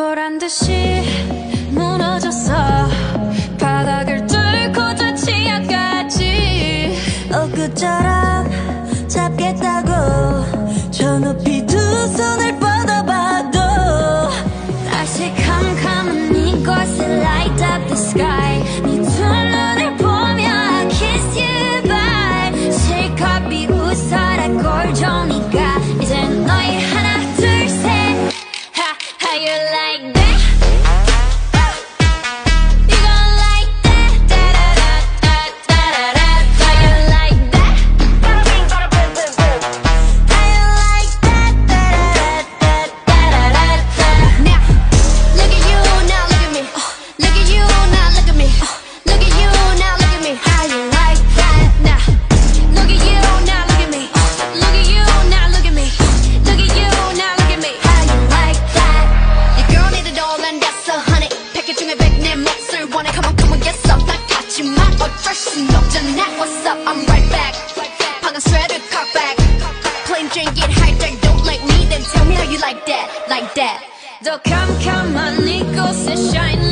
보란 듯이 무너졌어. 바닥을 뚫고 저 지하까지 엊그처럼 잡겠다고 저 높이 두 손을 뻗어봐도 다시 캄캄한 이곳에 light up the sky. 네 두 눈을 보며 I kiss you bye. 실컷 비웃어라 꼴좋으니까 이젠 너희 하나 둘 셋. Ha, how you like that? You gon' like that? Da-da-da-da-da-da-da. How you like that? How you like that? Da-da-da-da-da-da-da. Now, look at you, now look at me. Look at you, now look at me. Look at you, now look at me. How you like that? Now, look at you, now look at me. Look at you, now look at me. Look at you, now look at me. How you like that? Your girl needed all and that's a honey. 패킷 중에 100 내 몫을 원해. Come on, come on, get some. 난 같지만 어쩔 순 없잖아. What's up? I'm right back. 방금 shredded cock back. Plain Jane get hijacked. Don't like me, then tell me how you like that, like that. 더 캄캄한 이곳에 shine